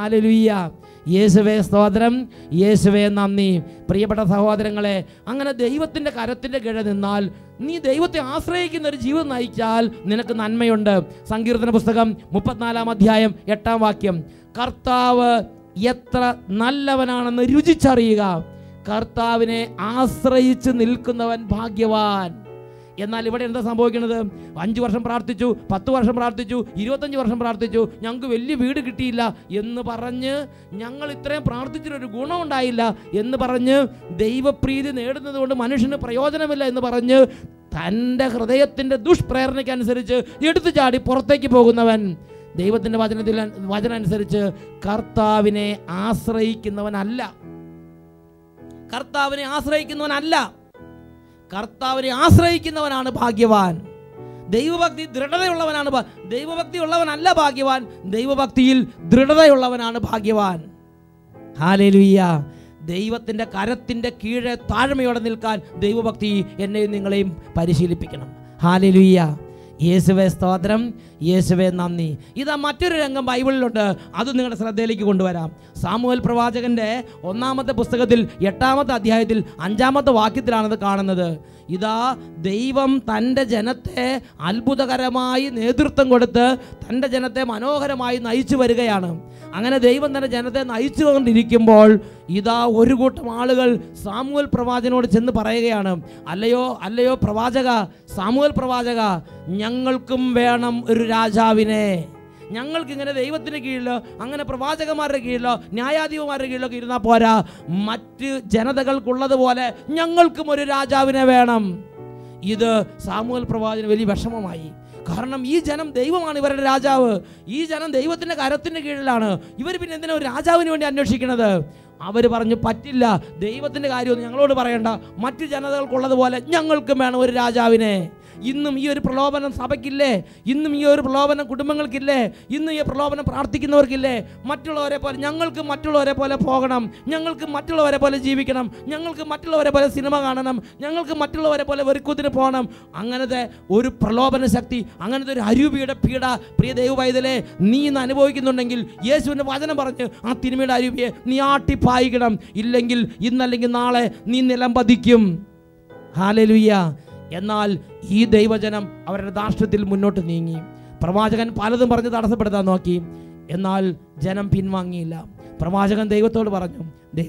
Hallelujah. യേശുവേ സ്തോത്രം, യേശുവേ നന്ദി. പ്രിയപ്പെട്ട സഹോദരങ്ങളെ, അങ്ങനെ ദൈവത്തിൻ്റെ കരത്തിൻ്റെ കീഴിൽ നിന്നാൽ, നീ ദൈവത്തെ ആശ്രയിക്കുന്ന ഒരു ജീവിതം നയിച്ചാൽ നിനക്ക് നന്മയുണ്ട്. സങ്കീർത്തന പുസ്തകം 34 അധ്യായം 8 വാക്യം, കർത്താവ് എത്ര നല്ലവനാണെന്ന് രുചിച്ചറിയുക, കർത്താവിനെ ആശ്രയിച്ച് നിൽക്കുന്നവൻ ഭാഗ്യവാൻ. എന്നാൽ ഇവിടെ എന്താ സംഭവിക്കുന്നത്? 5 വർഷം പ്രാർത്ഥിച്ചു, 10 വർഷം പ്രാർത്ഥിച്ചു, 25 വർഷം പ്രാർത്ഥിച്ചു, ഞങ്ങൾക്ക് വലിയ വീട് കിട്ടിയില്ല എന്ന് പറഞ്ഞ്, ഞങ്ങൾ ഇത്രയും പ്രാർത്ഥിച്ചിട്ടൊരു ഗുണമുണ്ടായില്ല എന്ന് പറഞ്ഞ്, ദൈവപ്രീതി നേടുന്നത് കൊണ്ട് മനുഷ്യന് പ്രയോജനമില്ല എന്ന് പറഞ്ഞ്, തൻ്റെ ഹൃദയത്തിൻ്റെ ദുഷ്പ്രേരണയ്ക്കനുസരിച്ച് എടുത്തു ചാടി പുറത്തേക്ക് പോകുന്നവൻ ദൈവത്തിൻ്റെ വചനം അനുസരിച്ച് കർത്താവിനെ ആശ്രയിക്കുന്നവനല്ല. കർത്താവിനെ ആശ്രയിക്കുന്നവനല്ല. കർത്താവിനെ ആശ്രയിക്കുന്നവനാണ് ഭാഗ്യവാൻ. ദൈവഭക്തി ദൃഢതയുള്ളവനാണ്. ദൈവഭക്തി ഉള്ളവനല്ല ഭാഗ്യവാൻ, ദൈവഭക്തിയിൽ ദൃഢതയുള്ളവനാണ് ഭാഗ്യവാൻ. ഹല്ലേലൂയ. ദൈവത്തിൻ്റെ കരത്തിൻ്റെ കീഴെ താഴ്മയോടെ നിൽക്കാൻ ദൈവഭക്തി എന്നെയും നിങ്ങളെയും പരിശീലിപ്പിക്കണം. ഹല്ലേലൂയ. യേശുവേ സ്തോത്രം, യേശുവേ നന്ദി. ഇതാ മറ്റൊരു രംഗം ബൈബിളിലുണ്ട്, അത് നിങ്ങളുടെ ശ്രദ്ധയിലേക്ക് കൊണ്ടുവരാം. സാമുവേൽ പ്രവാചകന്റെ 1-ാമത്തെ പുസ്തകത്തിൽ 8-ാമത്തെ അധ്യായത്തിൽ 5-ാമത്തെ വാക്യത്തിലാണത് കാണുന്നത്. ഇതാ ദൈവം തൻ്റെ ജനത്തെ അത്ഭുതകരമായി നേതൃത്വം കൊടുത്ത് തൻ്റെ ജനത്തെ മനോഹരമായി നയിച്ചു വരികയാണ്. അങ്ങനെ ദൈവം തൻ്റെ ജനത്തെ നയിച്ചു കൊണ്ടിരിക്കുമ്പോൾ ഇതാ ഒരു കൂട്ടം ആളുകൾ സാമുവേൽ പ്രവാചകനോട് ചെന്ന് പറയുകയാണ്, അല്ലയോ പ്രവാചക, സാമുവേൽ പ്രവാചക, ഞങ്ങൾക്കും വേണം ഒരു രാജാവിനെ. ഞങ്ങൾക്കിങ്ങനെ ദൈവത്തിന് കീഴിലോ അങ്ങനെ പ്രവാചകന്മാരുടെ കീഴിലോ ന്യായാധിപന്മാരുടെ കീഴിലോ ഇരുന്നാൽ പോരാ, മറ്റ് ജനതകൾക്കുള്ളതുപോലെ ഞങ്ങൾക്കും ഒരു രാജാവിനെ വേണം. ഇത് സാമുവേൽ പ്രവാചകന് വലിയ വിഷമമായി. കാരണം ഈ ജനം ദൈവമാണ് ഇവരുടെ രാജാവ്. ഈ ജനം ദൈവത്തിൻ്റെ കരത്തിൻ്റെ കീഴിലാണ്. ഇവർ പിന്നെ എന്തിനാ ഒരു രാജാവിന് വേണ്ടി അന്വേഷിക്കുന്നത്? അവർ പറഞ്ഞു, പറ്റില്ല, ദൈവത്തിൻ്റെ കാര്യമൊന്നും ഞങ്ങളോട് പറയണ്ട, മറ്റു ജനതകൾക്കുള്ളതുപോലെ ഞങ്ങൾക്കും വേണം ഒരു രാജാവിനെ. ഇന്നും ഈ ഒരു പ്രലോഭനം സഭയ്ക്കില്ലേ? ഇന്നും ഈ ഒരു പ്രലോഭനം കുടുംബങ്ങൾക്കില്ലേ? ഇന്നും ഈ പ്രലോഭനം പ്രാർത്ഥിക്കുന്നവർക്കില്ലേ? മറ്റുള്ളവരെ പോലെ ഞങ്ങൾക്ക് മറ്റുള്ളവരെ പോലെ പോകണം, ഞങ്ങൾക്ക് മറ്റുള്ളവരെ പോലെ ജീവിക്കണം, ഞങ്ങൾക്ക് മറ്റുള്ളവരെ പോലെ സിനിമ കാണണം, ഞങ്ങൾക്ക് മറ്റുള്ളവരെ പോലെ വെറുക്കുത്തിന് പോകണം. അങ്ങനത്തെ ഒരു പ്രലോഭന ശക്തി, അങ്ങനത്തെ ഒരു അരൂപിയുടെ പീഡ പ്രിയ ദൈവവൈതലേ നീ ഇന്ന് അനുഭവിക്കുന്നുണ്ടെങ്കിൽ, യേശുവിൻ്റെ വചനം പറഞ്ഞ് ആ തിരുമയുടെ അരൂപിയെ നീ ആട്ടിപ്പായിക്കണം. ഇല്ലെങ്കിൽ ഇന്നല്ലെങ്കിൽ നാളെ നീ നിലം പതിക്കും. ഹല്ലേലൂയ. എന്നാൽ ഈ ദൈവജനം അവരുടെ ധാർഷ്ട്യത്തിൽ മുന്നോട്ട് നീങ്ങി. പ്രവാചകൻ പലതും പറഞ്ഞ് തടസ്സപ്പെടുത്താൻ നോക്കി, എന്നാൽ ജനം പിൻവാങ്ങിയില്ല. പ്രവാചകൻ ദൈവത്തോട് പറഞ്ഞു,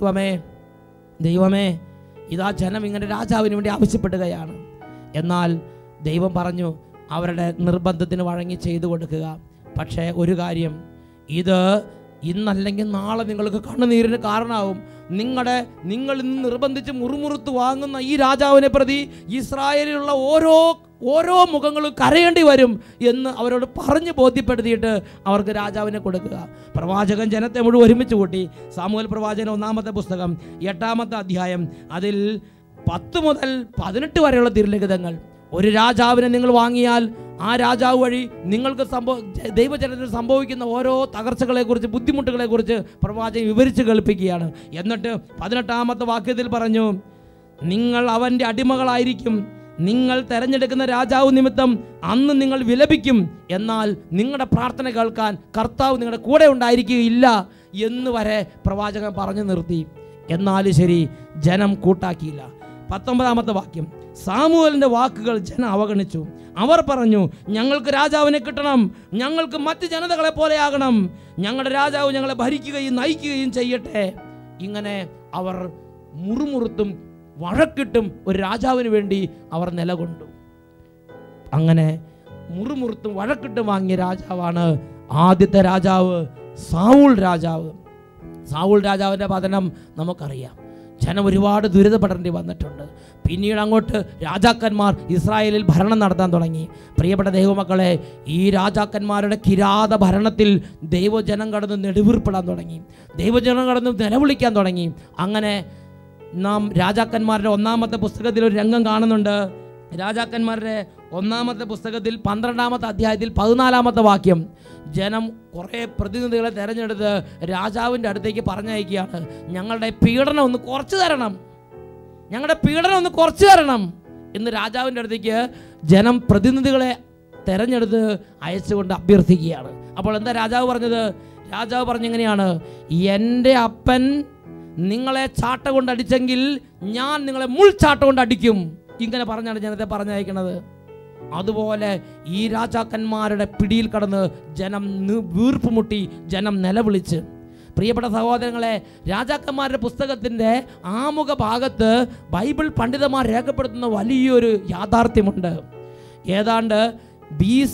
ദൈവമേ ഇതാ ജനം ഇങ്ങനെ രാജാവിന് വേണ്ടി ആവശ്യപ്പെടുകയാണ്. എന്നാൽ ദൈവം പറഞ്ഞു, അവരുടെ നിർബന്ധത്തിന് വഴങ്ങി ചെയ്തു കൊടുക്കുക. പക്ഷേ ഒരു കാര്യം, ഇത് ഇന്നല്ലെങ്കിൽ നാളെ നിങ്ങൾക്ക് കണ്ണുനീരിന് കാരണമാവും. നിങ്ങൾ ഇന്ന് നിർബന്ധിച്ച് മുറുമുറുത്ത് വാങ്ങുന്ന ഈ രാജാവിനെ പ്രതി ഇസ്രായേലിലുള്ള ഓരോ മുഖങ്ങളും കരയേണ്ടി വരും എന്ന് അവരോട് പറഞ്ഞ് ബോധ്യപ്പെടുത്തിയിട്ട് അവർക്ക് രാജാവിനെ കൊടുക്കുക. പ്രവാചകൻ ജനത്തെ മുഴുവൻ ഒരുമിച്ച് കൂട്ടി. സാമുവേൽ പ്രവാചകൻ 1-ാമത്തെ പുസ്തകം 8-ാമത്തെ അധ്യായം അതിൽ 10 മുതൽ 18 വരെയുള്ള തിരുലിഖിതങ്ങൾ. ഒരു രാജാവിനെ നിങ്ങൾ വാങ്ങിയാൽ ആ രാജാവ് വഴി നിങ്ങൾക്ക് ദൈവജനത്തിന് സംഭവിക്കുന്ന ഓരോ തകർച്ചകളെക്കുറിച്ച്, ബുദ്ധിമുട്ടുകളെക്കുറിച്ച് പ്രവാചകൻ വിവരിച്ച് കേൾപ്പിക്കുകയാണ്. എന്നിട്ട് 18-ാമത്തെ വാക്യത്തിൽ പറഞ്ഞു, നിങ്ങൾ അവൻ്റെ അടിമകളായിരിക്കും, നിങ്ങൾ തിരഞ്ഞെടുക്കുന്ന രാജാവ് നിമിത്തം അന്ന് നിങ്ങൾ വിലപിക്കും, എന്നാൽ നിങ്ങളുടെ പ്രാർത്ഥന കേൾക്കാൻ കർത്താവ് നിങ്ങളുടെ കൂടെ ഉണ്ടായിരിക്കുകയില്ല എന്ന് വരെ പ്രവാചകൻ പറഞ്ഞു നിർത്തി. എന്നാലും ശരി, ജനം കൂട്ടാക്കിയില്ല. 19-ാമത്തെ വാക്യം, സാമുവേലിൻ്റെ വാക്കുകൾ ജനം അവഗണിച്ചു. അവർ പറഞ്ഞു, ഞങ്ങൾക്ക് രാജാവിനെ കിട്ടണം, ഞങ്ങൾക്ക് മറ്റ് ജനതകളെ പോലെയാകണം, ഞങ്ങളുടെ രാജാവ് ഞങ്ങളെ ഭരിക്കുകയും നയിക്കുകയും ചെയ്യട്ടെ. ഇങ്ങനെ അവർ മുറുമുറുത്തും വഴക്കിട്ടും ഒരു രാജാവിന് വേണ്ടി അവർ നിലകൊണ്ടു. അങ്ങനെ മുറുമുറുത്തും വഴക്കിട്ടും വാങ്ങിയ രാജാവാണ് ആദ്യത്തെ രാജാവ് സാവൂൾ രാജാവ്. സാവൂൾ രാജാവിൻ്റെ പതനം നമുക്കറിയാം. ജനം ഒരുപാട് ദുരിതപ്പെടേണ്ടി വന്നിട്ടുണ്ട്. പിന്നീട് അങ്ങോട്ട് രാജാക്കന്മാർ ഇസ്രായേലിൽ ഭരണം നടത്താൻ തുടങ്ങി. പ്രിയപ്പെട്ട ദൈവമക്കളെ, ഈ രാജാക്കന്മാരുടെ കിരാത ഭരണത്തിൽ ദൈവജനം കടന്ന് നെടുവീർപ്പിടാൻ തുടങ്ങി, ദൈവജനം കടന്ന് നിലവിളിക്കാൻ തുടങ്ങി. അങ്ങനെ നാം രാജാക്കന്മാരുടെ 1-ാമത്തെ പുസ്തകത്തിൽ ഒരു രംഗം കാണുന്നുണ്ട്. രാജാക്കന്മാരുടെ 1-ാമത്തെ പുസ്തകത്തിൽ 12-ാമത്തെ അധ്യായത്തിൽ 14-ാമത്തെ വാക്യം, ജനം കുറേ പ്രതിനിധികളെ തിരഞ്ഞെടുത്ത് രാജാവിൻ്റെ അടുത്തേക്ക് പറഞ്ഞയക്കുകയാണ്, ഞങ്ങളുടെ പീഡനം ഒന്ന് കുറച്ച് തരണം, ഞങ്ങളുടെ പീഡനം ഒന്ന് കുറച്ച് തരണം എന്ന് രാജാവിൻ്റെ അടുത്തേക്ക് ജനം പ്രതിനിധികളെ തിരഞ്ഞെടുത്ത് അയച്ചുകൊണ്ട് അഭ്യർത്ഥിക്കുകയാണ്. അപ്പോൾ എന്താ രാജാവ് പറഞ്ഞത്? രാജാവ് പറഞ്ഞെങ്ങനെയാണ്, എൻ്റെ അപ്പൻ നിങ്ങളെ ചാട്ട കൊണ്ട് അടിച്ചെങ്കിൽ ഞാൻ നിങ്ങളെ മുൾചാട്ട കൊണ്ട് അടിക്കും. ഇങ്ങനെ പറഞ്ഞാണ് ജനത്തെ പറഞ്ഞയക്കുന്നത്. അതുപോലെ ഈ രാജാക്കന്മാരുടെ പിടിയിൽ കടന്ന് ജനം വീർപ്പുമുട്ടി, ജനം നിലവിളിച്ച്. പ്രിയപ്പെട്ട സഹോദരങ്ങളെ, രാജാക്കന്മാരുടെ പുസ്തകത്തിൻ്റെ ആമുഖ ഭാഗത്ത് ബൈബിൾ പണ്ഡിതന്മാർ രേഖപ്പെടുത്തുന്ന വലിയൊരു യാഥാർത്ഥ്യമുണ്ട്. ഏതാണ്ട് BC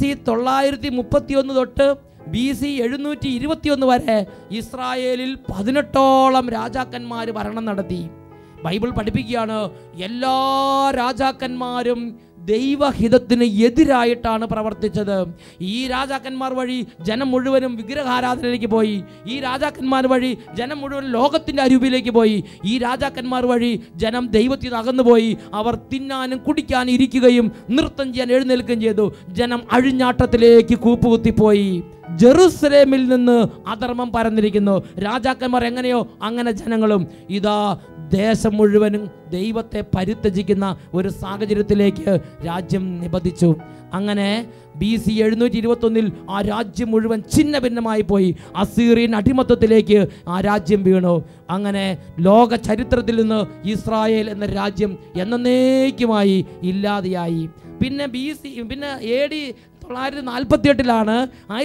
931 തൊട്ട് BC 721 വരെ ഇസ്രായേലിൽ 18ഓളം രാജാക്കന്മാർ ഭരണം നടത്തി. ബൈബിൾ പഠിപ്പിക്കുകയാണ്, എല്ലാ രാജാക്കന്മാരും ദൈവഹിതത്തിന് എതിരായിട്ടാണ് പ്രവർത്തിച്ചത്. ഈ രാജാക്കന്മാർ വഴി ജനം മുഴുവനും വിഗ്രഹാരാധനയിലേക്ക് പോയി. ഈ രാജാക്കന്മാർ വഴി ജനം മുഴുവൻ ലോകത്തിൻ്റെ അരൂപിലേക്ക് പോയി. ഈ രാജാക്കന്മാർ വഴി ജനം ദൈവത്തിൽ നിന്ന് അകന്നുപോയി. അവർ തിന്നാനും കുടിക്കാനും ഇരിക്കുകയും നൃത്തം ചെയ്യാൻ എഴുന്നേൽക്കുകയും ചെയ്തു. ജനം അഴിഞ്ഞാട്ടത്തിലേക്ക് കൂപ്പുകുത്തിപ്പോയി. ജെറുസലേമിൽ നിന്ന് അധർമ്മം പരന്നിരിക്കുന്നു. രാജാക്കന്മാർ എങ്ങനെയോ അങ്ങനെ ജനങ്ങളും ഇതാ ദേശം മുഴുവനും ദൈവത്തെ പരിത്യജിക്കുന്ന ഒരു സാഹചര്യത്തിലേക്ക് രാജ്യം നിബന്ധിച്ചു. അങ്ങനെ BC 721 ആ രാജ്യം മുഴുവൻ ഛിന്ന ഭിന്നമായി പോയി. അസീറിയൻ അടിമത്തത്തിലേക്ക് ആ രാജ്യം വീണു. അങ്ങനെ ലോക ചരിത്രത്തിൽ നിന്ന് ഇസ്രായേൽ എന്ന രാജ്യം എന്നേക്കുമായി ഇല്ലാതെയായി. പിന്നെ AD 1948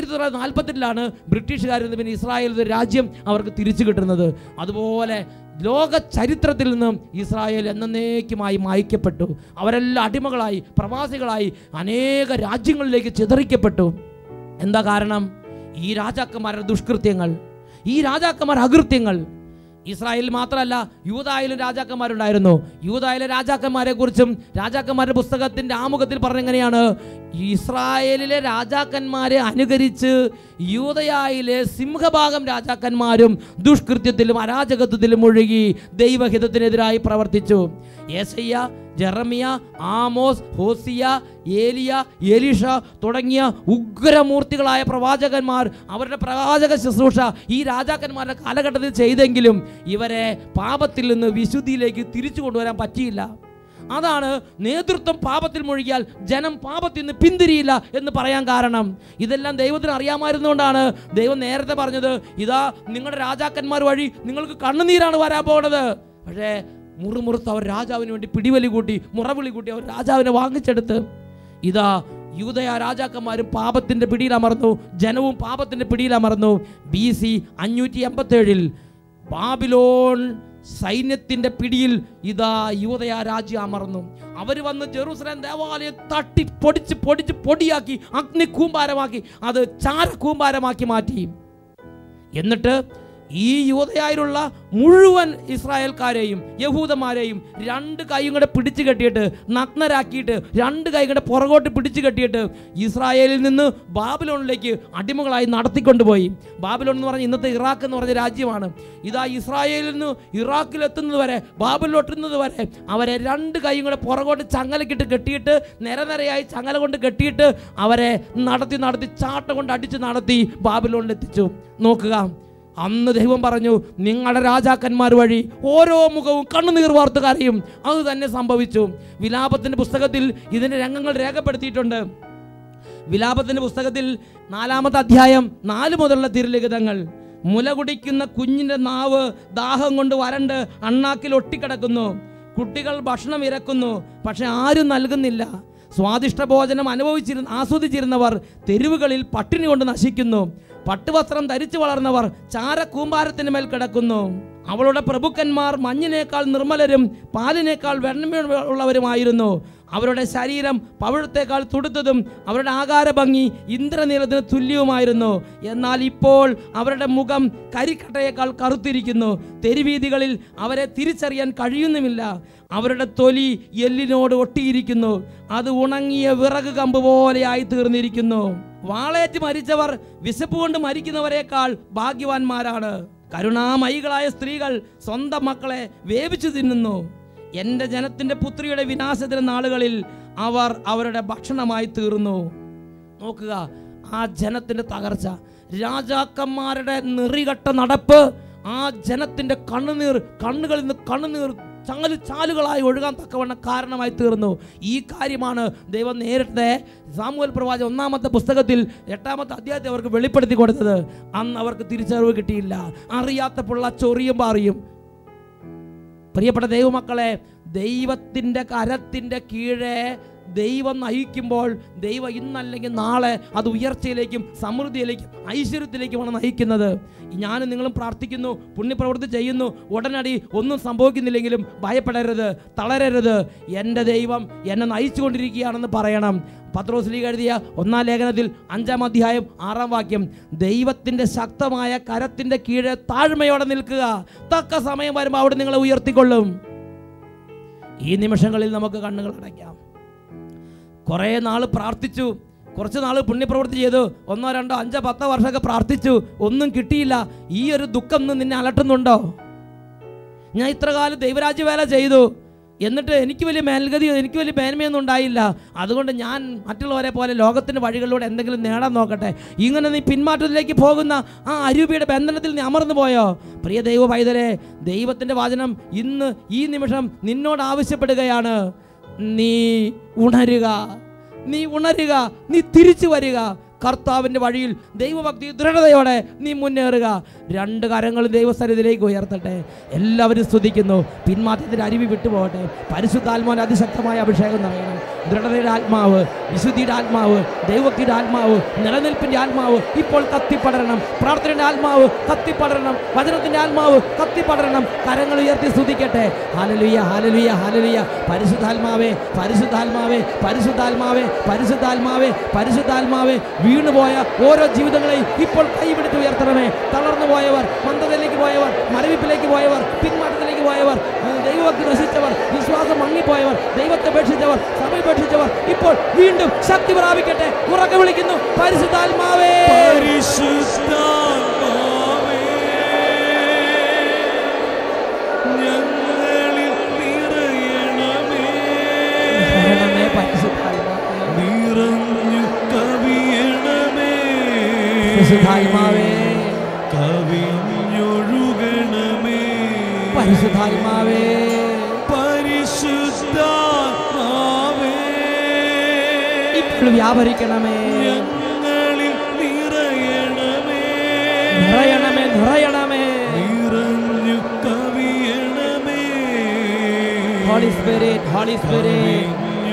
1948 ബ്രിട്ടീഷുകാരിൽ നിന്ന് പിന്നെ ഇസ്രായേൽ രാജ്യം അവർക്ക് തിരിച്ചു കിട്ടുന്നത്. അതുപോലെ ലോക ചരിത്രത്തിൽ നിന്നും ഇസ്രായേൽ എന്നേക്കുമായി മായ്ക്കപ്പെട്ടു. അവരെല്ലാം അടിമകളായി, പ്രവാസികളായി അനേക രാജ്യങ്ങളിലേക്ക് ചിതറിക്കപ്പെട്ടു. എന്താ കാരണം? ഈ രാജാക്കന്മാരുടെ ദുഷ്കൃത്യങ്ങൾ, ഈ രാജാക്കന്മാരുടെ അകൃത്യങ്ങൾ. ഇസ്രായേലിൽ മാത്രമല്ല, യൂദായിലും രാജാക്കന്മാരുണ്ടായിരുന്നു. യൂദായിലെ രാജാക്കന്മാരെ കുറിച്ചും രാജാക്കന്മാരുടെ പുസ്തകത്തിൻ്റെ ആമുഖത്തിൽ പറഞ്ഞെങ്ങനെയാണ്, ഇസ്രായേലിലെ രാജാക്കന്മാരെ അനുകരിച്ച് യൂദയായിലെ സിംഹഭാഗം രാജാക്കന്മാരും ദുഷ്കൃത്യത്തിലും അരാജകത്വത്തിലും മുഴുകി ദൈവഹിതത്തിനെതിരായി പ്രവർത്തിച്ചു. യെശയ്യ, ജെറമിയ, ആമോസ്, ഹോസിയ, ഏലിയ, എലീഷ തുടങ്ങിയ ഉഗ്രമൂർത്തികളായ പ്രവാചകന്മാർ അവരുടെ പ്രവാചക ശുശ്രൂഷ ഈ രാജാക്കന്മാരുടെ കാലഘട്ടത്തിൽ ചെയ്തെങ്കിലും ഇവരെ പാപത്തിൽ നിന്ന് വിശുദ്ധിയിലേക്ക് തിരിച്ചു കൊണ്ടുവരാൻ പറ്റിയില്ല. അതാണ് നേതൃത്വം പാപത്തിൽ മുഴുകിയാൽ ജനം പാപത്തിൽ നിന്ന് പിന്തിരിയില്ല എന്ന് പറയാൻ കാരണം. ഇതെല്ലാം ദൈവത്തിന് അറിയാമായിരുന്നുകൊണ്ടാണ് ദൈവം നേരത്തെ പറഞ്ഞത്, ഇതാ നിങ്ങളുടെ രാജാക്കന്മാർ വഴി നിങ്ങൾക്ക് കണ്ണുനീരാണ് വരാൻ പോകുന്നത്. പക്ഷേ മുറുമുറുത്ത് അവർ രാജാവിന് വേണ്ടി പിടിവലി കൂട്ടി, മുറവിളി കൂട്ടി അവർ രാജാവിനെ വാങ്ങിച്ചെടുത്ത്. ഇതാ യൂദയ രാജാക്കന്മാരും പാപത്തിൻ്റെ പിടിയിലമർന്നു, ജനവും പാപത്തിൻ്റെ പിടിയിലമർന്നു. BC 587 ബാബിലോൺ സൈന്യത്തിൻ്റെ പിടിയിൽ ഇതാ യൂദയ രാജ്യം അമർന്നു. അവർ വന്ന് ജെറുസലേം ദേവാലയം തട്ടി പൊടിച്ച് പൊടിയാക്കി, അഗ്നി കൂമ്പാരമാക്കി, അത് ചാര കൂമ്പാരമാക്കി മാറ്റി. എന്നിട്ട് ഈ യൂദയായിലുള്ള മുഴുവൻ ഇസ്രായേൽക്കാരെയും യഹൂദന്മാരെയും 2 കൈയും കൂടെ പിടിച്ചു കെട്ടിയിട്ട് നഗ്നരാക്കിയിട്ട് 2 കൈ കൂടെ പുറകോട്ട് പിടിച്ചു കെട്ടിയിട്ട് ഇസ്രായേലിൽ നിന്ന് ബാബിലോണിലേക്ക് അടിമകളായി നടത്തിക്കൊണ്ടുപോയി. ബാബിലോൺ എന്ന് പറഞ്ഞാൽ ഇന്നത്തെ ഇറാഖ് എന്ന് പറഞ്ഞ രാജ്യമാണ്. ഇതാ ഇസ്രായേലിൽ നിന്ന് ഇറാഖിലെത്തുന്നത് വരെ, ബാബിലോട്ടെത്തുന്നത് വരെ അവരെ 2 കൈയും കൂടെ പുറകോട്ട് ചങ്ങലക്കിട്ട് കെട്ടിയിട്ട് നിരനിരയായി ചങ്ങല കൊണ്ട് കെട്ടിയിട്ട് അവരെ നടത്തി ചാട്ട കൊണ്ട് അടിച്ച് നടത്തി ബാബിലോണിലെത്തിച്ചു. നോക്കുക, അന്ന് ദൈവം പറഞ്ഞു, നിങ്ങളുടെ രാജാക്കന്മാർ വഴി ഓരോ മുഖവും കണ്ണുനീർ വാർത്ത് കരയും. അത് തന്നെ സംഭവിച്ചു. വിലാപത്തിൻ്റെ പുസ്തകത്തിൽ ഇതിൻ്റെ രംഗങ്ങൾ രേഖപ്പെടുത്തിയിട്ടുണ്ട്. വിലാപത്തിൻ്റെ പുസ്തകത്തിൽ 4-ാമത്തെ അധ്യായം 4 മുതലുള്ള തിരുലിഖിതങ്ങൾ. മുല കുടിക്കുന്ന കുഞ്ഞിൻ്റെ നാവ് ദാഹം കൊണ്ട് വരണ്ട് അണ്ണാക്കിൽ ഒട്ടിക്കിടക്കുന്നു. കുട്ടികൾ ഭക്ഷണം ഇരക്കുന്നു, പക്ഷെ ആരും നൽകുന്നില്ല. സ്വാദിഷ്ട ഭോജനം ആസ്വദിച്ചിരുന്നവർ തെരുവുകളിൽ പട്ടിണി കൊണ്ട് നശിക്കുന്നു. പട്ടുവസ്ത്രം ധരിച്ചു വളർന്നവർ ചാര കൂമ്പാരത്തിന് മേൽ കിടക്കുന്നു. അവളുടെ പ്രഭുക്കന്മാർ മഞ്ഞിനേക്കാൾ നിർമ്മലരും പാലിനേക്കാൾ വെണ്മയുള്ളവരുമായിരുന്നു. അവരുടെ ശരീരം പവിഴത്തേക്കാൾ തുടുത്തതും അവരുടെ ആകാരഭംഗി ഇന്ദ്രനീലത്തിന് തുല്യവുമായിരുന്നു. എന്നാൽ ഇപ്പോൾ അവരുടെ മുഖം കരിക്കട്ടയേക്കാൾ കറുത്തിരിക്കുന്നു. തെരുവീതികളിൽ അവരെ തിരിച്ചറിയാൻ കഴിയുന്നുമില്ല. അവരുടെ തൊലി എല്ലിനോട് ഒട്ടിയിരിക്കുന്നു. അത് ഉണങ്ങിയ വിറക് കമ്പ് പോലെയായി തീർന്നിരിക്കുന്നു. വാളേറ്റ് മരിച്ചവർ വിശപ്പ് കൊണ്ട് മരിക്കുന്നവരെക്കാൾ ഭാഗ്യവാന്മാരാണ്. കരുണാമയികളായ സ്ത്രീകൾ സ്വന്തം മക്കളെ വേവിച്ചു തിന്നുന്നു. എൻ്റെ ജനത്തിൻ്റെ പുത്രിയുടെ വിനാശത്തിൻ്റെ നാളുകളിൽ അവർ അവരുടെ ഭക്ഷണമായി തീർന്നു. നോക്കുക, ആ ജനത്തിൻ്റെ തകർച്ച, രാജാക്കന്മാരുടെ നെറികെട്ട നടപ്പ്, ആ ജനത്തിൻ്റെ കണ്ണുകളിൽ നിന്ന് കണ്ണുനീർ ചാലുകളായി ഒഴുകാൻ തക്കവണ്ണം കാരണമായി തീർന്നു. ഈ കാര്യമാണ് ദൈവം നേരത്തെ സാമുവേൽ പ്രവാചകൻ 1-ാമത്തെ പുസ്തകത്തിൽ 8-ാമത്തെ അധ്യായത്തിൽ അവർക്ക് വെളിപ്പെടുത്തി കൊടുത്തത്. അന്ന് അവർക്ക് തിരിച്ചറിവ് കിട്ടിയില്ല. അറിയാത്ത പിള്ള ചൊറിയും പാറിയും. പ്രിയപ്പെട്ട ദൈവമക്കളെ, ദൈവത്തിൻ്റെ കരത്തിൻ്റെ കീഴെ ദൈവം നയിക്കുമ്പോൾ ദൈവം ഇന്നല്ലെങ്കിൽ നാളെ അത് ഉയർച്ചയിലേക്കും സമൃദ്ധിയിലേക്കും ഐശ്വര്യത്തിലേക്കുമാണ് നയിക്കുന്നത്. ഞാനും നിങ്ങളും പ്രാർത്ഥിക്കുന്നു, പുണ്യപ്രവൃത്തി ചെയ്യുന്നു, ഉടനടി ഒന്നും സംഭവിക്കുന്നില്ലെങ്കിലും ഭയപ്പെടരുത്, തളരരുത്. എൻ്റെ ദൈവം എന്നെ നയിച്ചുകൊണ്ടിരിക്കുകയാണെന്ന് പറയണം. പത്രോസ് എഴുതിയ 1-ാം ലേഖനത്തിൽ 5-ാം അധ്യായം 6-ാം വാക്യം, ദൈവത്തിൻ്റെ ശക്തമായ കരത്തിൻ്റെ കീഴെ താഴ്മയോടെ നിൽക്കുക, തക്ക സമയം വരുമ്പോൾ അവിടെ നിങ്ങളെ ഉയർത്തിക്കൊള്ളും. ഈ നിമിഷങ്ങളിൽ നമുക്ക് കണ്ണുകൾ അടയ്ക്കാം. കുറേ നാൾ പ്രാർത്ഥിച്ചു, കുറച്ച് നാൾ പുണ്യപ്രവൃത്തി ചെയ്തു, 1, 2, 5, 10 വർഷമൊക്കെ പ്രാർത്ഥിച്ചു, ഒന്നും കിട്ടിയില്ല. ഈ ഒരു ദുഃഖം നിന്നെ അലട്ടുന്നുണ്ടോ? ഞാൻ ഇത്ര കാലം ദൈവരാജ്യ വേല ചെയ്തു, എന്നിട്ട് എനിക്ക് വലിയ മേൽഗതിയോ എനിക്ക് വലിയ മേന്മയൊന്നും ഉണ്ടായില്ല, അതുകൊണ്ട് ഞാൻ മറ്റുള്ളവരെ പോലെ ലോകത്തിൻ്റെ വഴികളിലൂടെ എന്തെങ്കിലും നേടാൻ നോക്കട്ടെ. ഇങ്ങനെ നീ പിന്മാറ്റത്തിലേക്ക് പോകുന്ന ആ അരൂപിയുടെ ബന്ധനത്തിൽ നീ അമർന്നു പോയോ? പ്രിയ ദൈവ പൈതലേ, ദൈവത്തിൻ്റെ വചനം ഇന്ന് ഈ നിമിഷം നിന്നോട് ആവശ്യപ്പെടുകയാണ്. നീ ഉണരുക, നീ ഉണരുക, നീ തിരിച്ചു വരിക. കർത്താവിൻ്റെ വഴിയിൽ ദൈവഭക്തി ദൃഢതയോടെ നീ മുന്നേറുക. 2 കരങ്ങളും ദൈവസന്നിധിയിലേക്ക് ഉയർത്തട്ടെ. എല്ലാവരും സ്തുതിക്കുന്നു. പിന്മാറ്റത്തിൻ്റെ അരുവി വിട്ടുപോകട്ടെ. പരിശുദ്ധാത്മാവിൻ്റെ അതിശക്തമായ അഭിഷേകം നിറയണം. ദൃഢതയുടെ ആത്മാവ്, വിശുദ്ധിയുടെ ആത്മാവ്, ദൈവഭക്തിയുടെ ആത്മാവ്, നിലനിൽപ്പിൻ്റെ ആത്മാവ് ഇപ്പോൾ കത്തിപ്പടരണം. പ്രാർത്ഥനയുടെ ആത്മാവ് കത്തിപ്പടരണം. വചനത്തിൻ്റെ ആത്മാവ് കത്തിപ്പടരണം. കരങ്ങൾ ഉയർത്തി സ്തുതിക്കട്ടെ. Hallelujah, hallelujah, hallelujah. പരിശുദ്ധാത്മാവേ, പരിശുദ്ധാത്മാവേ, പരിശുദ്ധാത്മാവേ, പരിശുദ്ധാത്മാവേ, പരിശുദ്ധാത്മാവേ. വീണുപോയ ഓരോ ജീവിതങ്ങളെയും ഇപ്പോൾ കൈപിടിച്ച് ഉയർത്തണമേ. തളർന്നു പോയവർ, മന്ദതയിലേക്ക് പോയവർ, മരവിപ്പിലേക്ക് പോയവർ, പിന്മാറ്റത്തിലേക്ക് പോയവർ, ദൈവഭക്തി നശിച്ചവർ, വിശ്വാസം മങ്ങിപ്പോയവർ, ദൈവത്തെ ഉപേക്ഷിച്ചവർ, സഭ ഉപേക്ഷിച്ചവർ ഇപ്പോൾ വീണ്ടും ശക്തി പ്രാപിക്കട്ടെ. ഉറക്കെ വിളിക്കുന്നു, പരിശുദ്ധാത്മാവേ, പരിശുദ്ധാത്മാവേ, ഞങ്ങളിൽ നിറയണമേ. പരിശുദ്ധാത്മാവേ, പരിശുദ്ധാത്മാവേ, കവിഞ്ഞൊഴുകണമേ. പരിശുദ്ധാത്മാവേ, പരിശുദ്ധാത്മാവേ, ഇപ്പോൾ വ്യാപരിക്കണമേ. ഞങ്ങളിൽ നിറയണമേ, നിറയണമേ, നിറയണമേ, നിറഞ്ഞു കവിയണമേ. ഹോളി സ്പിരിറ്റ്, ഹോളി സ്പിരിറ്റ്,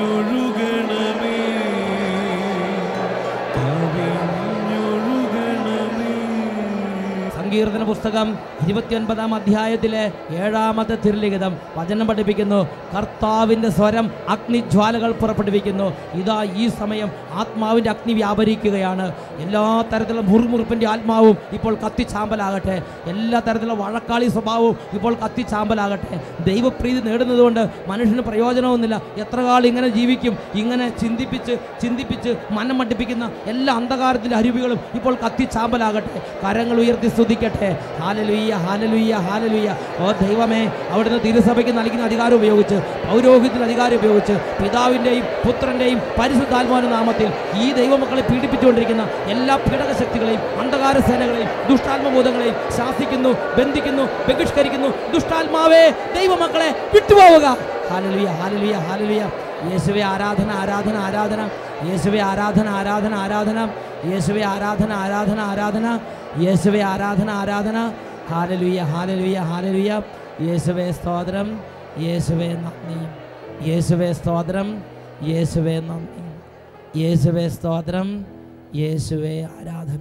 സങ്കീർത്തന പുസ്തകം 29-ാം അധ്യായത്തിലെ 7-ാമത്തെ തിരുലിഖിതം വചനം പഠിപ്പിക്കുന്നു. കർത്താവിൻ്റെ സ്വരം അഗ്നിജ്വാലകൾ പുറപ്പെടുവിക്കുന്നു. ഇതാ ഈ സമയം ആത്മാവിൻ്റെ അഗ്നി വ്യാപരിക്കുകയാണ്. എല്ലാ തരത്തിലുള്ള മുറുമുറുപ്പിൻ്റെ ആത്മാവും ഇപ്പോൾ കത്തിച്ചാമ്പലാകട്ടെ. എല്ലാ തരത്തിലുള്ള വഴക്കാളി സ്വഭാവവും ഇപ്പോൾ കത്തിച്ചാമ്പലാകട്ടെ. ദൈവപ്രീതി നേടുന്നതുകൊണ്ട് മനുഷ്യന് പ്രയോജനമൊന്നുമില്ല. എത്ര കാലം ഇങ്ങനെ ജീവിക്കും? ഇങ്ങനെ ചിന്തിപ്പിച്ച് മനം മട്ടിപ്പിക്കുന്ന എല്ലാ അന്ധകാരത്തിൻ്റെ അരുവികളും ഇപ്പോൾ കത്തിച്ചാമ്പലാകട്ടെ. കരങ്ങൾ ഉയർത്തി സ്തുതിക്കട്ടെ. Hallelujah, hallelujah, hallelujah. ഓ ദൈവമേ, അവിടുന്ന് തിരുസഭയ്ക്ക് നൽകുന്ന അധികാരം ഉപയോഗിച്ച്, പൗരോഹിത്യത്തിൻ്റെ അധികാരം ഉപയോഗിച്ച്, പിതാവിൻ്റെയും പുത്രൻ്റെയും പരിശുദ്ധാത്മാവിൻ്റെ നാമത്തിൽ ഈ ദൈവമക്കളെ പീഡിപ്പിച്ചുകൊണ്ടിരിക്കുന്ന എല്ലാ പീഡക ശക്തികളെയും അന്ധകാര സേനകളെയും ദുഷ്ടാത്മബോധങ്ങളെയും ശാസിക്കുന്നു, ബന്ധിക്കുന്നു, ബഹിഷ്കരിക്കുന്നു. ദുഷ്ടാത്മാവേ, ദൈവമക്കളെ വിട്ടുപോവുക. Hallelujah, hallelujah, hallelujah. യേശുവേ ആരാധന, ആരാധന, ആരാധന. യേശുവേ ആരാധന, ആരാധന, ആരാധന. യേശുവേ ആരാധന, ആരാധന, ആരാധന. യേശുവേ ആരാധന, ആരാധന. Hallelujah, hallelujah, hallelujah. യേശുവേ സ്തോത്രം, യേശുവേ നന്ദി. യേശുവേ സ്തോത്രം, യേശുവേ നന്ദി. യേശുവേ സ്തോത്രം, യേശുവേ ആരാധന.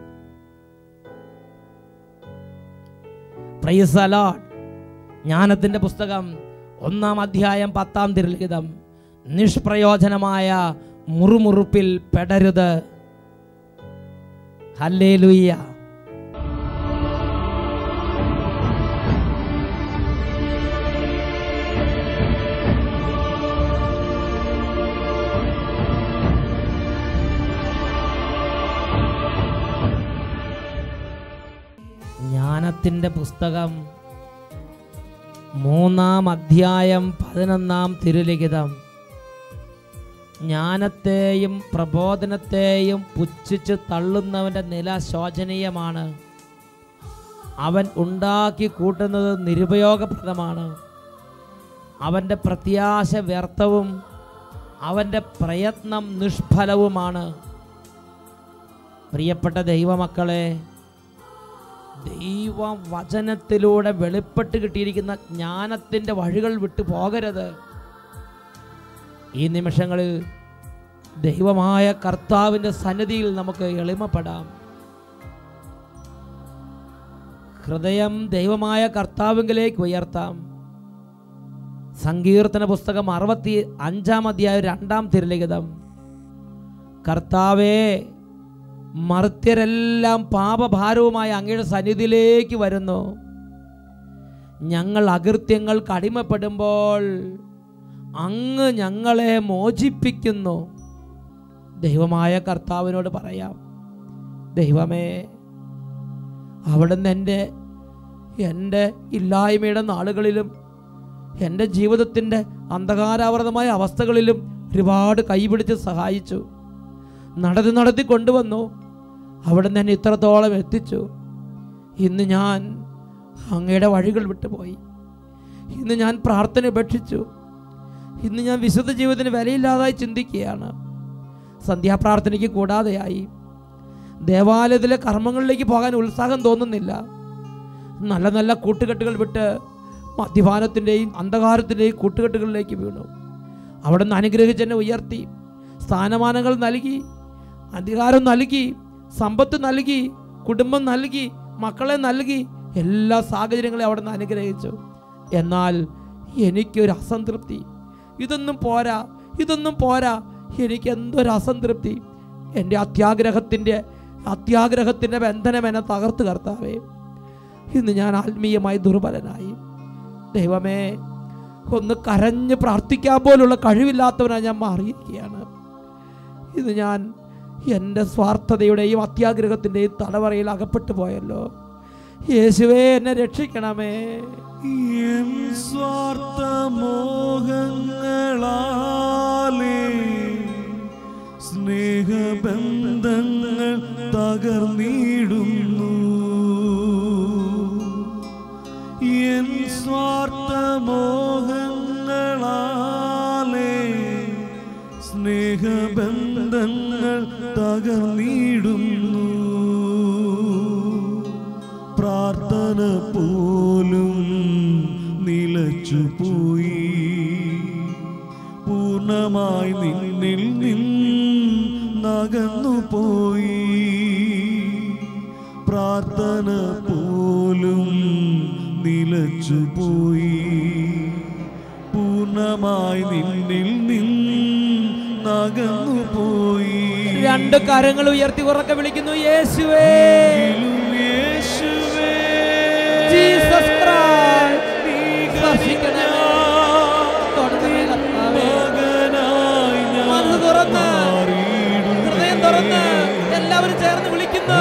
Praise the Lord. ജ്ഞാനത്തിൻ്റെ പുസ്തകം 1-ാം അധ്യായം 10-ാം തിരുലിഖിതം. നിഷ്പ്രയോജനമായ മുറുമുറുപ്പിൽ പെടരുത്. ഹല്ലേലൂയ. ജ്ഞാനത്തിൻ്റെ പുസ്തകം 3-ാം അധ്യായം 11-ാം തിരുലിഖിതം. ജ്ഞാനത്തെയും പ്രബോധനത്തെയും പുച്ഛിച്ച് തള്ളുന്നവൻ്റെ നില ശോചനീയമാണ്. അവൻ ഉണ്ടാക്കി കൂട്ടുന്നത് നിരുപയോഗപ്രദമാണ്. അവൻ്റെ പ്രത്യാശ വ്യർത്ഥവും അവൻ്റെ പ്രയത്നം നിഷ്ഫലവുമാണ്. പ്രിയപ്പെട്ട ദൈവമക്കളെ, ദൈവവചനത്തിലൂടെ വെളിപ്പെട്ട് കിട്ടിയിരിക്കുന്ന ജ്ഞാനത്തിൻ്റെ വഴികൾ വിട്ടു പോകരുത്. ഈ നിമിഷങ്ങളിൽ ദൈവമായ കർത്താവിൻ്റെ സന്നിധിയിൽ നമുക്ക് എളിമപ്പെടാം. ഹൃദയം ദൈവമായ കർത്താവിലേക്ക് ഉയർത്താം. സങ്കീർത്തന പുസ്തകം 65 അധ്യായം 2-ാം തിരുലിഖിതം. കർത്താവേ, മർത്യരെല്ലാം പാപഭാരവുമായി അങ്ങയുടെ സന്നിധിയിലേക്ക് വരുന്നു. ഞങ്ങൾ അകൃത്യങ്ങൾക്ക് അടിമപ്പെടുമ്പോൾ അങ്ങ് ഞങ്ങളെ മോചിപ്പിക്കുന്നു. ദൈവമായ കർത്താവിനോട് പറയാം, ദൈവമേ, അവിടുന്ന് എൻ്റെ ഇല്ലായ്മയുടെ നാളുകളിലും എൻ്റെ ജീവിതത്തിൻ്റെ അന്ധകാരാവൃതമായ അവസ്ഥകളിലും ഒരുപാട് കൈപിടിച്ച് സഹായിച്ചു. നടത്തി കൊണ്ടുവന്നു. അവിടുന്ന് എന്നെ ഇത്രത്തോളം എത്തിച്ചു. ഇന്ന് ഞാൻ അങ്ങയുടെ വഴികൾ വിട്ടുപോയി. ഇന്ന് ഞാൻ പ്രാർത്ഥന ഉപേക്ഷിച്ചു. ഇന്ന് ഞാൻ വിശുദ്ധ ജീവിതത്തിന് വിലയില്ലാതായി ചിന്തിക്കുകയാണ്. സന്ധ്യാപ്രാർത്ഥനയ്ക്ക് കൂടാതെയായി. ദേവാലയത്തിലെ കർമ്മങ്ങളിലേക്ക് പോകാൻ ഉത്സാഹം തോന്നുന്നില്ല. നല്ല നല്ല കൂട്ടുകെട്ടുകൾ വിട്ട് മദ്യപാനത്തിൻ്റെയും അന്ധകാരത്തിൻ്റെയും കൂട്ടുകെട്ടുകളിലേക്ക് വീണു. അവിടുന്ന് അനുഗ്രഹിച്ച് എന്നെ ഉയർത്തി. സ്ഥാനമാനങ്ങൾ നൽകി, അധികാരം നൽകി, സമ്പത്ത് നൽകി, കുടുംബം നൽകി, മക്കളെ നൽകി, എല്ലാ സാഹചര്യങ്ങളെയും അവിടുന്ന് അനുഗ്രഹിച്ചു. എന്നാൽ എനിക്കൊരു അസംതൃപ്തി. ഇതൊന്നും പോരാ, ഇതൊന്നും പോരാ. എനിക്ക് എന്തൊരു അസംതൃപ്തി. എൻ്റെ അത്യാഗ്രഹത്തിൻ്റെ ബന്ധനം എന്നെ തകർത്ത് കർത്താവേ. ഇന്ന് ഞാൻ ആത്മീയമായി ദുർബലനായി. ദൈവമേ, ഒന്ന് കരഞ്ഞ് പ്രാർത്ഥിക്കാൻ പോലുള്ള കഴിവില്ലാത്തവനായി ഞാൻ മാറിയിരിക്കുകയാണ്. ഇത് ഞാൻ എൻ്റെ സ്വാർത്ഥതയുടെയും അത്യാഗ്രഹത്തിൻ്റെയും തലവറയിൽ അകപ്പെട്ടു പോയല്ലോ. യേശുവേ, എന്നെ രക്ഷിക്കണമേ. സ്വാർത്ഥമോഹങ്ങളാലേ സ്നേഹബന്ധങ്ങൾ തകർന്നിടുന്നു. എൻ സ്വാർത്ഥമോഹങ്ങളാലേ സ്നേഹബന്ധങ്ങൾ തകർന്നിടുന്നു. പ്രാർത്ഥന പോലും നിലച്ചുപോയി. പൂർണ്ണമായി നിന്നിൽ നിന്നകന്നുപോയി. പ്രാർത്ഥന പോലും നിലച്ചുപോയി. പൂർണ്ണമായി നിന്നിൽ നിന്നകന്നുപോയി. രണ്ട് കരങ്ങൾ ഉയർത്തി ഉറക്കെ വിളിക്കുന്നു, യേശുവേ, യേശുവേ, ജീസസ് ക്രൈസ്റ്റ്, സ്പർശിക്കണമേ. മനസ്സ് തുറന്ന്, ഹൃദയം തുറന്ന് എല്ലാവരും ചേർന്ന് വിളിക്കുന്നു.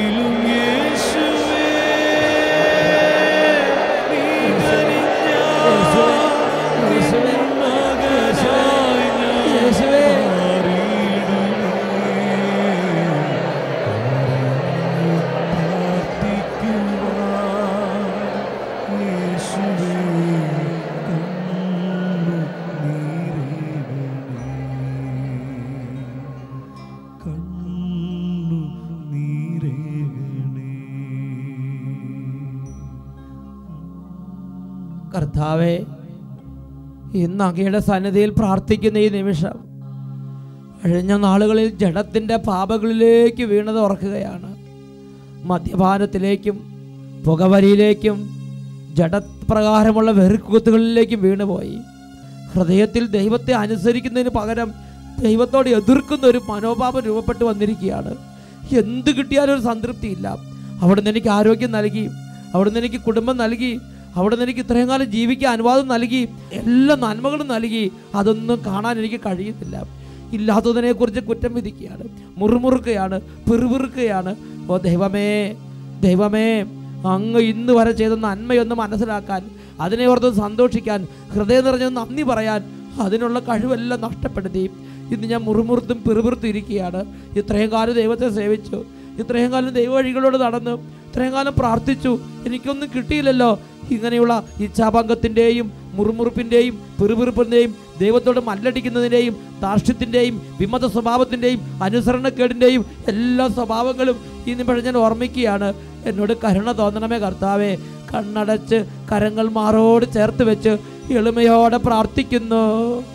കർത്താവേ, ഇന്ന് അങ്ങയുടെ സന്നിധിയിൽ പ്രാർത്ഥിക്കുന്ന ഈ നിമിഷം കഴിഞ്ഞ നാളുകളിൽ ജഡത്തിൻ്റെ പാപങ്ങളിലേക്ക് വീണത് ഓർക്കുകയാണ്. മദ്യപാനത്തിലേക്കും പുകവലിയിലേക്കും ജഡപ്രകാരമുള്ള വെറുക്കുത്തുകളിലേക്കും വീണുപോയി. ഹൃദയത്തിൽ ദൈവത്തെ അനുസരിക്കുന്നതിന് പകരം ദൈവത്തോട് എതിർക്കുന്ന ഒരു മനോഭാവം രൂപപ്പെട്ടു വന്നിരിക്കുകയാണ്. എന്ത് കിട്ടിയാലും ഒരു സംതൃപ്തിയില്ല. അവിടുന്ന് എനിക്ക് ആരോഗ്യം നൽകി, അവിടുന്ന് എനിക്ക് കുടുംബം നൽകി, അവിടുന്ന് എനിക്ക് ഇത്രയും കാലം ജീവിക്കാൻ അനുവാദം നൽകി, എല്ലാ നന്മകളും നൽകി. അതൊന്നും കാണാൻ എനിക്ക് കഴിയുന്നില്ല. ഇല്ലാത്തതിനെക്കുറിച്ച് കുറ്റം വിധിക്കുകയാണ്, മുറുമുറുക്കുകയാണ്, പിറുപിറുക്കുകയാണ്. ഓ ദൈവമേ, ദൈവമേ, അങ്ങ് ഇന്ന് വരെ ചെയ്ത നന്മയൊന്ന് മനസ്സിലാക്കാൻ, അതിനെ ഓർത്ത് സന്തോഷിക്കാൻ, ഹൃദയം നിറഞ്ഞൊന്ന് നന്ദി പറയാൻ അതിനുള്ള കഴിവെല്ലാം നഷ്ടപ്പെടുത്തി ഇന്ന് ഞാൻ മുറുമുറുത്തും പിറുപിറുത്തും ഇരിക്കുകയാണ്. ഇത്രയും കാലം ദൈവത്തെ സേവിച്ചു, ഇത്രയും കാലം ദൈവ വഴികളോട് നടന്നു, ഇത്രയും കാലം പ്രാർത്ഥിച്ചു, എനിക്കൊന്നും കിട്ടിയില്ലല്ലോ. ഇങ്ങനെയുള്ള ഇച്ഛാഭംഗത്തിൻ്റെയും മുറുമുറുപ്പിൻ്റെയും പിറുപിറുപ്പിൻ്റെയും ദൈവത്തോട് മല്ലടിക്കുന്നതിൻ്റെയും ധാർഷ്ട്യത്തിൻ്റെയും വിമത സ്വഭാവത്തിൻ്റെയും അനുസരണക്കേടിൻ്റെയും എല്ലാ സ്വഭാവങ്ങളും ഈ നിമിഷം ഞാൻ ഓർമ്മിക്കുകയാണ്. എന്നോട് കരുണ തോന്നണമേ കർത്താവേ. കണ്ണടച്ച് കരങ്ങൾ മാറോട് ചേർത്ത് വെച്ച് എളിമയോടെ പ്രാർത്ഥിക്കുന്നു.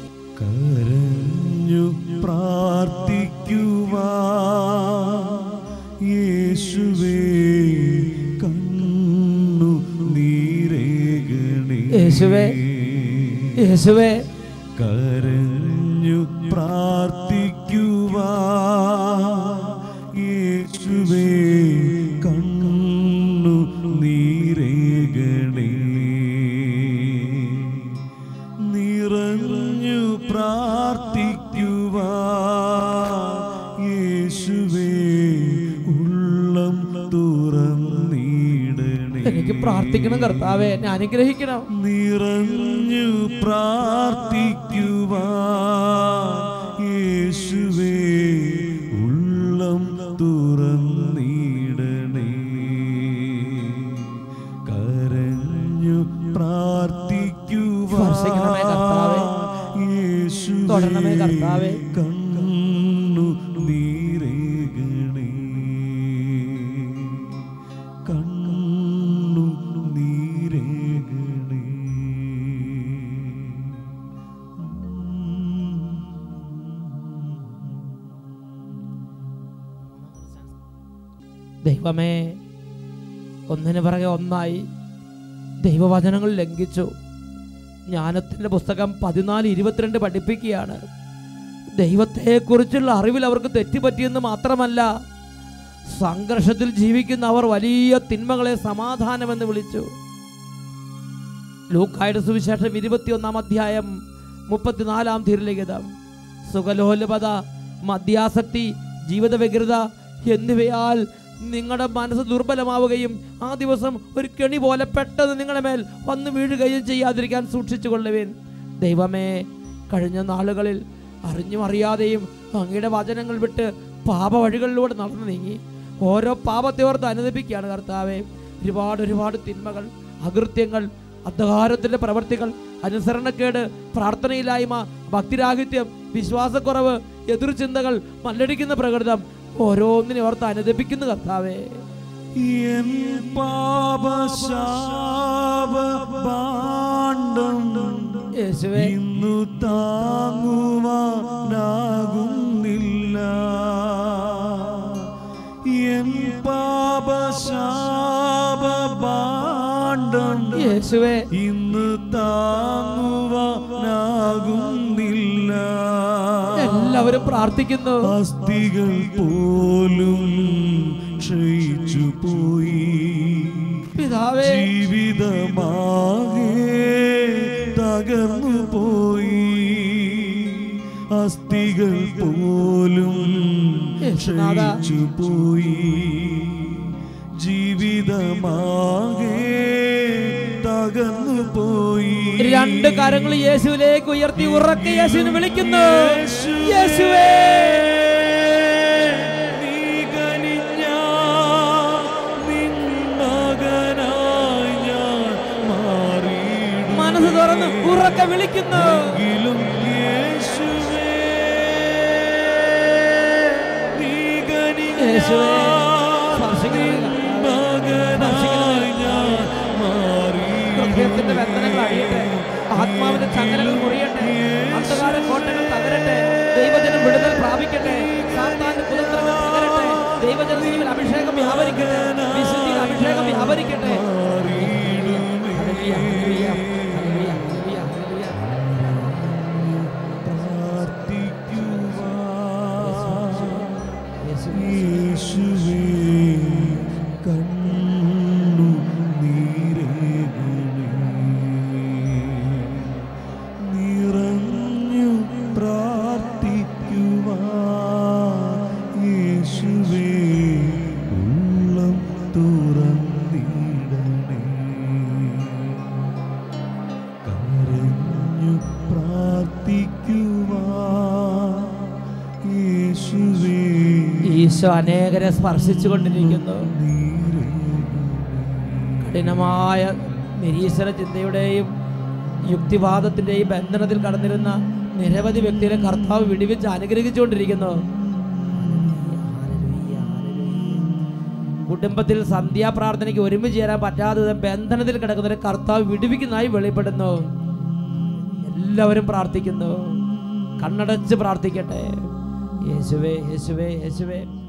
കരഞ്ഞു പ്രാർത്ഥിക്കുവാ യേശുവേ കണ്ണു നീരേകണേ. യേശുവേ യേശുവേ കരഞ്ഞു പ്രാർത്ഥിക്കുവാ യേശുവേ കണ്ണു നീരേകണേ. നിറഞ്ഞു പ്രാർത്ഥിക്കുവാ യേശുവേ ഉള്ളം തുറന്നിടണേ. എനിക്ക് പ്രാർത്ഥിക്കണം കർത്താവേ, എന്നെ അനുഗ്രഹിക്കണം. നിറഞ്ഞു പ്രാർത്ഥിക്കുവാ യേശുവേ ഉള്ളം തുറന്നിടണേ. കരഞ്ഞു പ്രാർത്ഥിക്കുവാ യേശുവേ കണ്ണു നീരേകണേ. കണ്ണു നീരേകണേ. ദൈവമേ, ഒന്നിനു പിറകെ ഒന്നായി ദൈവവചനങ്ങൾ ലംഘിച്ചു. ജ്ഞാനത്തിൻ്റെ പുസ്തകം 14:22 പഠിപ്പിക്കുകയാണ്, ദൈവത്തെക്കുറിച്ചുള്ള അറിവിൽ അവർക്ക് തെറ്റുപറ്റിയെന്ന് മാത്രമല്ല, സംഘർഷത്തിൽ ജീവിക്കുന്ന അവർ വലിയ തിന്മകളെ സമാധാനമെന്ന് വിളിച്ചു. ലൂക്കായുടെ സുവിശേഷം 21-ാം അധ്യായം 34-ാം തിരുലിഖിതം. സുഖലോലുപത, മദ്യാസക്തി, ജീവിത വ്യഗ്രത എന്നിവയാൽ നിങ്ങളുടെ മനസ്സ് ദുർബലമാവുകയും ആ ദിവസം ഒരു കെണി പോലെ പെട്ടെന്ന് നിങ്ങളുടെ മേൽ വന്നു വീഴുകയും ചെയ്യാതിരിക്കാൻ സൂക്ഷിച്ചു കൊള്ളുവിൻ. ദൈവമേ, കഴിഞ്ഞ നാളുകളിൽ അറിഞ്ഞും അറിയാതെയും അങ്ങയുടെ വചനങ്ങൾ വിട്ട് പാപവഴികളിലൂടെ നടന്നു നീങ്ങി ഓരോ പാപത്തെ ഓർത്ത് അനുദപിക്കുകയാണ് കർത്താവേ. ഒരുപാട് തിന്മകൾ, അകൃത്യങ്ങൾ, അന്ധകാരത്തിൻ്റെ പ്രവൃത്തികൾ, അനുസരണക്കേട്, പ്രാർത്ഥനയില്ലായ്മ, ഭക്തിരാഹിത്യം, വിശ്വാസക്കുറവ്, എതിർചിന്തകൾ, മല്ലടിക്കുന്ന പ്രകൃതം ഓരോന്നിനെ ഓർത്ത് അനുദപിക്കുന്നു കർത്താവേ. എൻ പാപശാപഭാണ്ഡം യേശുവേ ഇന്നു താങ്ങുവാനാകുന്നില്ല. എൻ പാപശാപഭാണ്ഡം യേശുവേ ഇന്ന് താങ്ങുവാനാകുന്നില്ല. എല്ലാവരും പ്രാർത്ഥിക്കുന്നു. അസ്ഥികൾ പോലും ക്ഷയിച്ചു പോയി, പിതാവേ ജീവിതമാകെ തകർന്നു പോയി. അസ്ഥികൾ പോലും ക്ഷയിച്ചു പോയി, ജീവിതമാകെ തകർന്നു പോയി. രണ്ട് കരങ്ങൾ യേശുവിലേക്ക് ഉയർത്തി ഉറക്കെ യേശുവിനെ വിളിക്കുന്നു. യേശുവേ മനസ്സ് തുറന്ന് ഉറക്കെ വിളിക്കുന്നു. ഹൃദയത്തിന്റെ ബന്ധനങ്ങൾ അഴിയട്ടെ, ആത്മാവിന്റെ ചങ്ങലകൾ മുറിയട്ടെ, അന്ധകാര കോട്ടകൾ തകരട്ടെ, ദൈവജനം വിടുതൽ പ്രാപിക്കട്ടെ, സാത്താന്റെ കുതന്ത്രങ്ങൾ തകരട്ടെ, ദൈവജനത്തിൽ അഭിഷേകം വ്യാപരിക്കട്ടെ, വിശുദ്ധിയിൽ അഭിഷേകം വ്യാപരിക്കട്ടെ. യേശുവേ കണ്ണു നീരേകണേ. നിറഞ്ഞു പ്രാർത്ഥിക്കുവാൻ യേശുവേ ഉള്ളം തുറന്നിടണേ. കരഞ്ഞു പ്രാർത്ഥിക്കുവാൻ യേശുവേ. ഈശോ അനേകരെ സ്പർശിച്ചു കൊണ്ടിരിക്കുന്നു. കഠിനമായ നിരീശ്വര ചിന്തയുടെയും യുക്തിവാദത്തിൻ്റെയും ബന്ധനത്തിൽ കടന്നിരുന്ന നിരവധി വ്യക്തികളെ കർത്താവ് വിടുവിച്ച് അനുഗ്രഹിച്ചുകൊണ്ടിരിക്കുന്നു. കുടുംബത്തിൽ സന്ധ്യാപ്രാർത്ഥനയ്ക്ക് ഒരുമിച്ച് ചേരാൻ പറ്റാതെ ബന്ധനത്തിൽ കിടക്കുന്നവരെ കർത്താവ് വിടുവിക്കുന്നതായി വെളിപ്പെടുന്നു. എല്ലാവരും പ്രാർത്ഥിക്കുന്നു. കണ്ണടച്ച് പ്രാർത്ഥിക്കട്ടെ. യേശുവേ, യേശുവേ, യേശുവേ.